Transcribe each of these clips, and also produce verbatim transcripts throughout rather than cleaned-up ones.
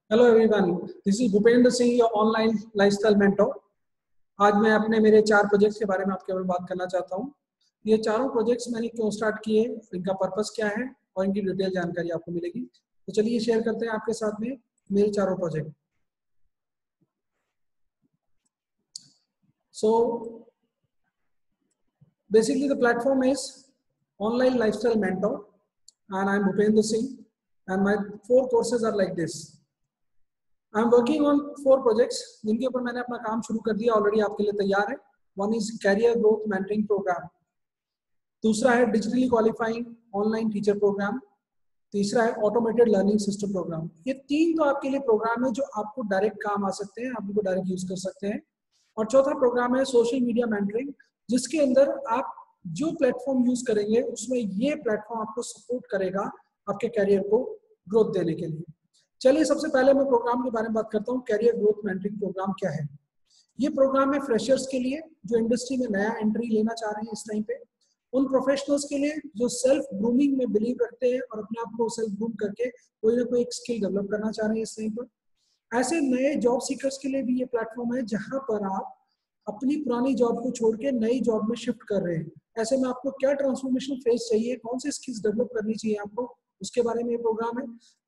Hello everyone, this is Bhupendra Singh, your online lifestyle mentor. आज मैं अपने मेरे चार प्रोजेक्ट्स के बारे में आपके बारे में बात करना चाहता हूँ। ये चारों प्रोजेक्ट्स मैंने क्यों स्टार्ट किए, इनका पर्पस क्या है और इनकी डिटेल जानकारी आपको मिलेगी। तो चलिए शेयर करते हैं आपके साथ में मेरे चारों project. So basically the platform is online lifestyle mentor and I am Bhupendra Singh and my four courses are like this. I am working on four projects जिनके ऊपर मैंने अपना काम शुरू कर दिया, ऑलरेडी आपके लिए तैयार है। One is career growth mentoring program, दूसरा है digitally qualifying online teacher program, तीसरा है ऑटोमेटेड लर्निंग सिस्टम प्रोग्राम। ये तीन तो आपके लिए प्रोग्राम है जो आपको डायरेक्ट काम आ सकते हैं, आप इनको डायरेक्ट यूज कर सकते हैं। और चौथा प्रोग्राम है सोशल मीडिया मेंटरिंग, जिसके अंदर आप जो प्लेटफॉर्म यूज करेंगे उसमें ये प्लेटफॉर्म आपको सपोर्ट करेगा आपके कैरियर को ग्रोथ देने के लिए। चलिए सबसे पहले मैं प्रोग्राम के बारे में बात करता हूँ। कैरियर ग्रोथ मेंटरिंग प्रोग्राम क्या है? ये प्रोग्राम है फ्रेशर्स के लिए जो इंडस्ट्री में नया एंट्री लेना चाह रहे हैं इस टाइम पे, उन प्रोफेशनल्स के लिए जो सेल्फ ग्रूमिंग में बिलीव रखते हैं और अपने आप को सेल्फ ग्रूम करके कोई ना कोई एक स्किल डेवलप करना चाह रहे हैं इस टाइम पर। ऐसे नए जॉब सीकर्स के लिए भी ये प्लेटफॉर्म है जहां पर आप अपनी पुरानी जॉब को छोड़ के नई जॉब में शिफ्ट कर रहे हैं। ऐसे में आपको क्या ट्रांसफॉर्मेशन फेज चाहिए, कौन सी स्किल्स डेवलप करनी चाहिए आपको, उसके बारे में ये प्रोग्राम है।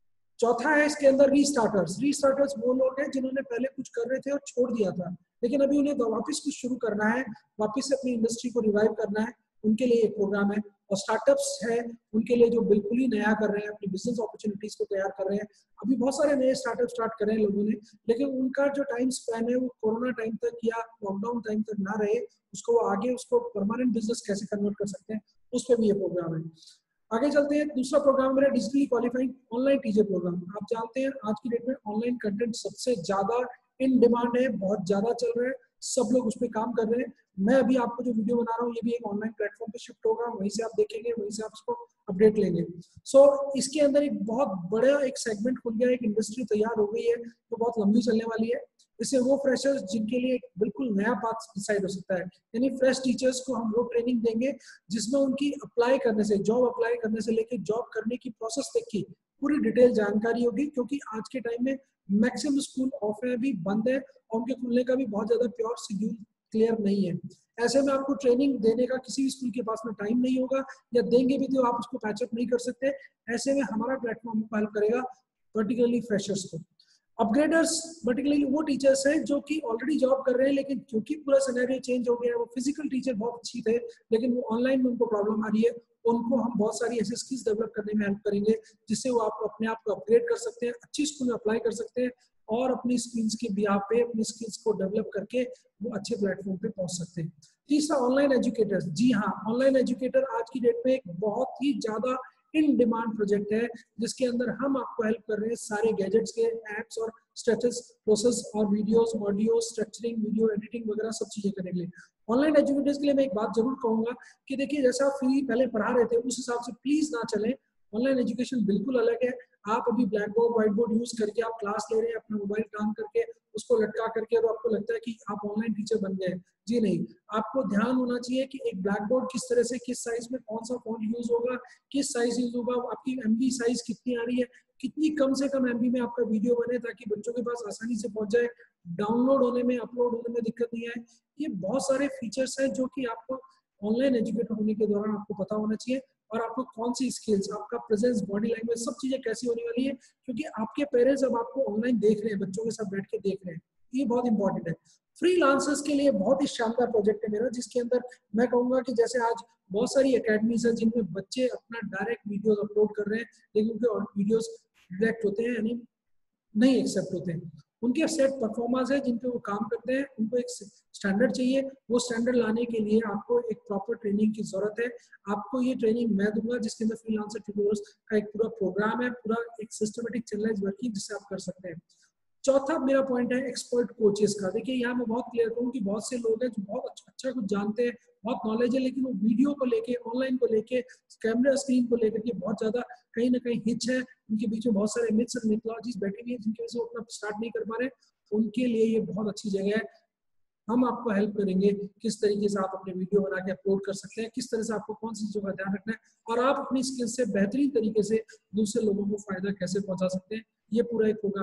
चौथा है इसके अंदर रीस्टार्टर्स। रीस्टार्टर्स वो लोग हैं जिन्होंने पहले कुछ कर रहे थे और छोड़ दिया था, लेकिन अभी उन्हें वापस कुछ शुरू करना है, वापस से अपनी इंडस्ट्री को रिवाइव करना है, उनके लिए एक प्रोग्राम है। और स्टार्टअप्स है उनके लिए जो बिल्कुल ही नया कर रहे हैं, अपनी बिजनेस अपॉर्चुनिटीज को तैयार कर रहे हैं। अभी बहुत सारे नए स्टार्टअप स्टार्ट कर रहे हैं लोगों ने, लेकिन उनका जो टाइम स्पैन है वो कोरोना टाइम तक या लॉकडाउन टाइम तक ना रहे, उसको वो आगे उसको परमानेंट बिजनेस कैसे कन्वर्ट कर सकते हैं, उस पर भी ये प्रोग्राम है। आगे चलते हैं। दूसरा प्रोग्राम मेरा digitally qualifying online teacher program. आप जानते हैं आज की डेट में ऑनलाइन कंटेंट सबसे ज्यादा इन डिमांड है, बहुत ज्यादा चल रहा है, सब लोग उस पर काम कर रहे हैं। मैं अभी आपको जो वीडियो बना रहा हूँ ये भी एक ऑनलाइन प्लेटफॉर्म पे शिफ्ट होगा, वहीं से आप देखेंगे, वहीं से आप उसको अपडेट लेंगे। सो so, इसके अंदर एक बहुत बड़ा एक सेगमेंट खुल गया, एक इंडस्ट्री तैयार हो गई है जो बहुत लंबी चलने वाली है। इससे वो फ्रेशर्स जिनके लिए बिल्कुल नया पाथ डिसाइड हो सकता है, यानी फ्रेश टीचर्स को हम वो ट्रेनिंग देंगे जिसमें उनकी अप्लाई करने से, जॉब अप्लाई करने से लेके जॉब करने की प्रोसेस तक की पूरी डिटेल जानकारी होगी। क्योंकि आज के टाइम में मैक्सिमम स्कूल ऑफ है, अभी बंद है, और उनके खुलने का भी बहुत ज्यादा प्योर शेड्यूल क्लियर नहीं है। ऐसे में आपको ट्रेनिंग देने का किसी भी स्कूल के पास में टाइम नहीं होगा, या देंगे भी तो आप उसको पैचअप नहीं कर सकते। ऐसे में हमारा प्लेटफॉर्म हेल्प करेगा पर्टिकुलरली फ्रेशर्स को। अपग्रेडर्स पर्टिकुलरली वो टीचर्स हैं जो कि ऑलरेडी जॉब कर रहे हैं, लेकिन क्योंकि पूरा सिनेरियो चेंज हो गया है, वो फिजिकल टीचर बहुत अच्छी थे लेकिन वो ऑनलाइन में उनको प्रॉब्लम आ रही है, उनको हम बहुत सारी ऐसी स्किल्स डेवलप करने में हेल्प करेंगे जिससे वो आप अपने आप को अपग्रेड कर सकते हैं, अच्छी स्कूल में अप्लाई कर सकते हैं और अपनी स्किल्स के बिहाफ पे अपनी स्किल्स को डेवलप करके वो अच्छे प्लेटफॉर्म पे पहुंच सकते हैं। तीसरा ऑनलाइन एजुकेटर्स। जी हाँ, ऑनलाइन एजुकेटर आज की डेट में एक बहुत ही ज्यादा इन डिमांड प्रोजेक्ट है जिसके अंदर हम आपको हेल्प कर रहे हैं सारे गैजेट्स के एप्स और स्ट्रेचेस प्रोसेस और videos, audio structuring, video editing वगैरह सब चीजें करने के लिए। ऑनलाइन एजुकेटर्स के लिए मैं एक बात जरूर कहूंगा कि देखिए, जैसा आप फ्री पहले पढ़ा रहे थे उस हिसाब से प्लीज ना चलें। ऑनलाइन एजुकेशन बिल्कुल अलग है। आप अभी black board, white board use करके आप क्लास ले रहे हैं, अपना मोबाइल काम करके उसको लटका करके, और आपको लगता है कि आप ऑनलाइन टीचर बन गए। जी नहीं, आपको ध्यान होना चाहिए कि एक ब्लैक बोर्ड किस तरह से, किस साइज में कौन सा फॉन्ट यूज होगा, किस साइज यूज होगा, आपकी एमबी साइज कितनी आ रही है, कितनी कम से कम एमबी में आपका वीडियो बने ताकि बच्चों के पास आसानी से पहुंच जाए, डाउनलोड होने में, अपलोड होने में दिक्कत नहीं आए। ये बहुत सारे फीचर्स हैं जो कि आपको ऑनलाइन एजुकेटर होने के दौरान आपको पता होना चाहिए। और आपको कौन सी स्किल्स, आपका प्रेजेंस, बॉडी लैंग्वेज, सब चीजें कैसी होने वाली है, क्योंकि आपके पेरेंट्स अब आपको ऑनलाइन देख रहे हैं, बच्चों के साथ बैठ के देख रहे हैं। ये बहुत इंपॉर्टेंट है। फ्रीलांसर्स के लिए बहुत ही शानदार प्रोजेक्ट है मेरा, जिसके अंदर मैं कहूंगा कि जैसे आज बहुत सारी एकेडमीज है जिनमें बच्चे अपना डायरेक्ट वीडियोस अपलोड कर रहे हैं, लेकिन उनके वीडियोस रिजेक्ट होते हैं, यानी नहीं एक्सेप्ट होते हैं। उनके सेट परफॉर्मेंस है जिन पे वो काम करते हैं, उनको एक स्टैंडर्ड चाहिए। वो स्टैंडर्ड लाने के लिए आपको एक प्रॉपर ट्रेनिंग की जरूरत है। आपको ये ट्रेनिंग मैं दूंगा जिसके अंदर फ्रीलांसर ट्यूटोरियल्स का एक पूरा प्रोग्राम है, पूरा एक सिस्टमेटिक चल रहा है वर्किंग, जिससे आप कर सकते हैं। चौथा मेरा पॉइंट है एक्सपर्ट कोचेस का। देखिए, यहाँ मैं बहुत क्लियर करूँ कि बहुत से लोग हैं जो बहुत अच्छा अच्छा कुछ जानते हैं, बहुत नॉलेज है, लेकिन वो वीडियो को लेके, ऑनलाइन को लेके, कैमरा स्क्रीन को लेकर के बहुत ज्यादा कहीं ना कहीं हिच है। उनके बीच में बहुत सारे मिथ्स और मिथोलॉजीज बैठी हुई है जिनकी वजह से वो अपना स्टार्ट नहीं कर पा रहे। उनके लिए ये बहुत अच्छी जगह है। हम आपको हेल्प करेंगे किस तरीके से आप अपने वीडियो बना के अपलोड कर सकते हैं, किस तरह से आपको कौन सी चीजों का ध्यान रखना है, और आप अपनी स्किल से बेहतरीन तरीके से दूसरे लोगों को फायदा कैसे पहुंचा सकते हैं। ये पूरा एक प्रोग्राम है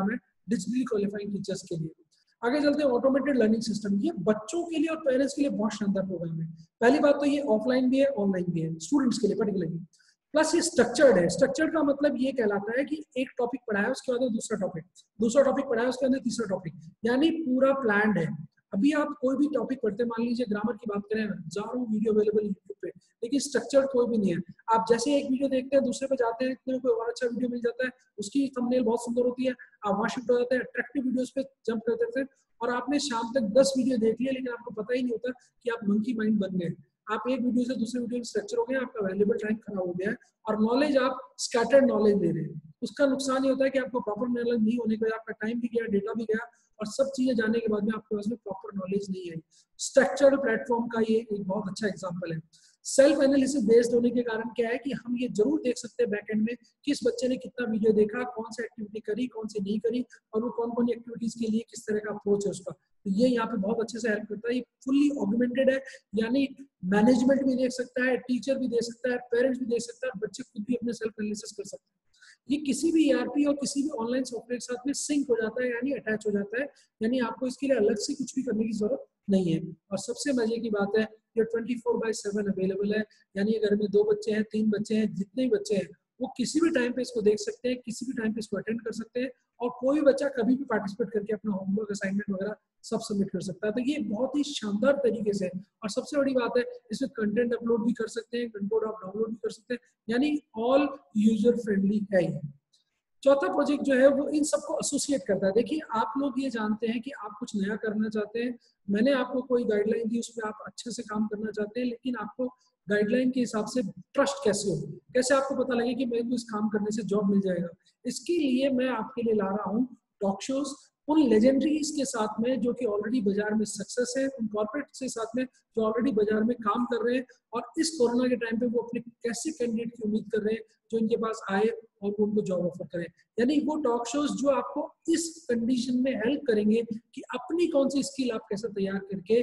डिजिटली क्वालिफाइंग टीचर्स के लिए। आगे चलते हैं ऑटोमेटेड लर्निंग सिस्टम। ये बच्चों के लिए और पेरेंट्स के लिए बहुत शानदार प्रोग्राम है। पहली बात तो ये ऑफलाइन भी है ऑनलाइन भी है, स्टूडेंट्स के लिए पर्टिकुलरली। प्लस ये स्ट्रक्चर्ड है। स्ट्रक्चर्ड का मतलब ये कहलाता है कि एक टॉपिक पढ़ाया उसके बाद दूसरा टॉपिक, दूसरा टॉपिक पढ़ाया उसके अंदर तीसरा टॉपिक, यानी पूरा प्लान्ड है। अभी आप कोई भी टॉपिक पढ़ते, मान लीजिए ग्रामर की बात करें, हजारों वीडियो अवेलेबल यूट्यूब पे, लेकिन स्ट्रक्चर कोई भी नहीं है। आप जैसे एक वीडियो देखते हैं दूसरे पे जाते हैं, इतने कोई और अच्छा वीडियो मिल जाता है, उसकी थंबनेल बहुत सुंदर होती है, आप वहां शिफ्ट हो जाते हैं, अट्रैक्टिव वीडियोस पे जंप कर देते हैं और आपने शाम तक दस वीडियो देख लिया, लेकिन आपको पता ही नहीं होता कि आप मंकी माइंड बन गए। आप एक वीडियो से दूसरे वीडियो में स्ट्रक्चर हो गया, आपका वैल्यूएबल टाइम खराब हो गया है और नॉलेज आप स्कैटर्ड नॉलेज ले रहे हैं। उसका नुकसान ये होता है कि आपको प्रॉपर नॉलेज नहीं होने का, आपका टाइम भी गया, डेटा भी गया और सब चीजें जानने के बाद में आपके पास में प्रॉपर नॉलेज नहीं है। स्ट्रक्चर्ड प्लेटफॉर्म का ये एक बहुत अच्छा एग्जांपल है। सेल्फ एनालिसिस बेस्ड होने के कारण क्या है कि हम ये जरूर देख सकते हैं बैक एंड में किस बच्चे ने कितना वीडियो देखा, कौन सी एक्टिविटी करी, कौन सी नहीं करी और वो कौन कौन एक्टिविटीज के लिए किस तरह का अप्रोच है उसका। तो ये यहाँ पे बहुत अच्छे से हेल्प करता है। ये फुल्ली ऑगमेंटेड है, यानी मैनेजमेंट भी देख सकता है, टीचर भी देख सकता है, पेरेंट्स भी देख सकता है, बच्चे खुद भी अपने सेल्फ एनालिसिस कर सकते हैं। ये किसी भी ईआरपी और किसी भी ऑनलाइन सॉफ्टवेयर के साथ में सिंक हो जाता है, यानी अटैच हो जाता है, यानी आपको इसके लिए अलग से कुछ भी करने की जरूरत नहीं है। और सबसे मजे की बात है ये twenty four by seven available है, यानी अगर में दो बच्चे हैं, तीन बच्चे हैं, जितने भी बच्चे हैं वो किसी भी टाइम पे इसको देख सकते हैं, किसी भी टाइम पे इसको अटेंड कर सकते हैं और कोई भी बच्चा कभी भी पार्टिसिपेट करके अपना होमवर्क, असाइनमेंट वगैरह सब सबमिट कर सकता है। तो ये बहुत ही शानदार तरीके से, और सबसे बड़ी बात है इसमें कंटेंट अपलोड भी कर सकते हैं, कंटेंट आप डाउनलोड भी कर सकते हैं, यानी ऑल यूजर फ्रेंडली है ये। चौथा प्रोजेक्ट जो है वो इन सबको एसोसिएट करता है। देखिए आप लोग ये जानते हैं कि आप कुछ नया करना चाहते हैं, मैंने आपको कोई गाइडलाइन दी, उस पर आप अच्छे से काम करना चाहते हैं, लेकिन आपको गाइडलाइन के हिसाब से ट्रस्ट कैसे हो, कैसे आपको पता लगे कि मेरे को इस काम करने से जॉब मिल जाएगा। इसके लिए मैं आपके लिए ला रहा हूँ टॉक शोज, उन लेजेंडरीज के साथ में जो कि ऑलरेडी बाजार में सक्सेस है, उन कॉर्पोरेट के साथ में जो ऑलरेडी बाजार में काम कर रहे हैं और इस कोरोना के टाइम पे वो अपने कैसे कैंडिडेट की उम्मीद कर रहे हैं जो इनके पास आए और वो उनको जॉब ऑफर करें। यानी वो टॉक शोज जो आपको इस कंडीशन में हेल्प करेंगे कि अपनी कौन सी स्किल आप कैसे तैयार करके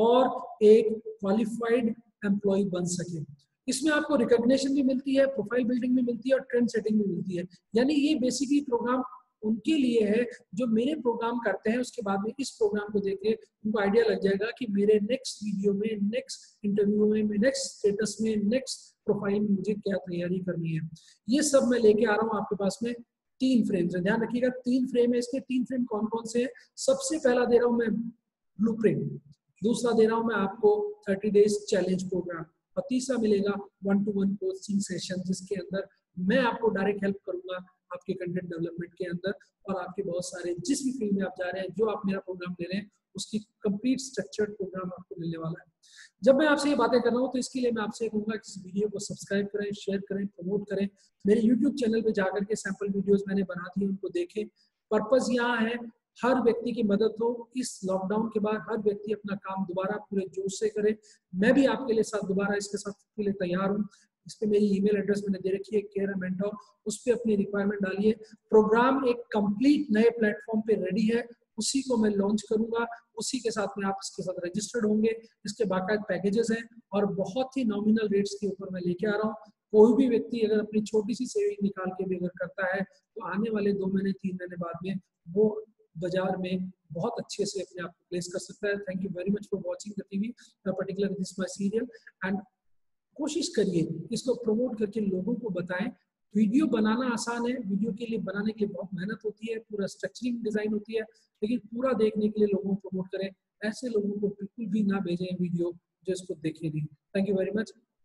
और एक क्वालिफाइड एम्प्लॉय बन सके। इसमें आपको रिकॉग्निशन भी मिलती है, प्रोफाइल बिल्डिंग भी मिलती है और ट्रेंड सेटिंग भी मिलती है। यानी ये बेसिकली प्रोग्राम उनके लिए है जो मेरे प्रोग्राम करते हैं, उसके बाद में इस प्रोग्राम को देख के उनको आइडिया लग जाएगा कि मेरे नेक्स्ट वीडियो में, नेक्स्ट इंटरव्यू में, नेक्स्ट स्टेटस में, नेक्स्ट प्रोफाइल में मुझे क्या तैयारी करनी है। ये सब मैं लेके आ रहा हूँ आपके पास में। तीन फ्रेम्स है, ध्यान रखिएगा तीन फ्रेम है इसके। तीन फ्रेम कौन कौन से हैं? सबसे पहला दे रहा हूँ मैं ब्लूप्रिंट, दूसरा दे रहा हूँ मैं आपको थर्टी डेज चैलेंज प्रोग्राम और तीसरा मिलेगा one to one coaching session, जिसके अंदर मैं आपको डायरेक्ट हेल्प करूंगा आपके कंटेंट डेवलपमेंट के अंदर और आपके बहुत सारे जिस भी फील्ड में आप जा रहे हैं, जो आप मेरा प्रोग्राम ले रहे हैं उसकी कंप्लीट स्ट्रक्चर्ड प्रोग्राम आपको मिलने वाला है। जब मैं आपसे ये बातें कर रहा हूँ तो इसके लिए मैं आपसे कहूंगा कि इस वीडियो को सब्सक्राइब करें, शेयर करें, प्रमोट करें। मेरे यूट्यूब चैनल पे जाकर के सैंपल वीडियोस मैंने बना दिए, उनको देखें। पर्पस यहाँ है हर व्यक्ति की मदद हो। इस लॉकडाउन के बाद हर व्यक्ति अपना काम दोबारा पूरे जोश से करे। मैं भी आपके लिए साथ दोबारा इसके साथ के लिए तैयार हूँ। इस पे मेरी ईमेल एड्रेस मैंने दे रखी है, केयर मेंटोर, उस पर अपनी रिक्वायरमेंट डालिए। प्रोग्राम एक कंप्लीट नए प्लेटफॉर्म पे रेडी है, उसी को मैं लॉन्च करूंगा, उसी के साथ में आप इसके साथ रजिस्टर्ड होंगे। इसके बाकायदा पैकेजेस हैं और बहुत ही नॉमिनल रेट्स के ऊपर मैं लेके आ रहा हूँ। कोई भी व्यक्ति अगर अपनी छोटी सी सेविंग निकाल के भी अगर करता है तो आने वाले दो महीने तीन महीने बाद में वो बाजार में बहुत अच्छे से अपने आप को प्लेस कर सकता है। Thank you very much for watching the TV, particular this my serial. And कोशिश करिए इसको प्रमोट करके लोगों को बताएं। वीडियो बनाना आसान है, वीडियो के लिए बनाने के लिए बहुत मेहनत होती है, पूरा स्ट्रक्चरिंग डिजाइन होती है, लेकिन पूरा देखने के लिए लोगों को प्रमोट करें। ऐसे लोगों को बिल्कुल भी ना भेजें वीडियो जो इसको देखे नहीं। Thank you very much.